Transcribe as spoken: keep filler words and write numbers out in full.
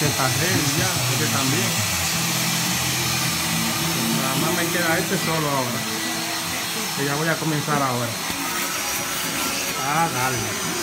Este está ready ya, este también. Nada más me queda este solo ahora. Que ya voy a comenzar ahora. Ah, dale.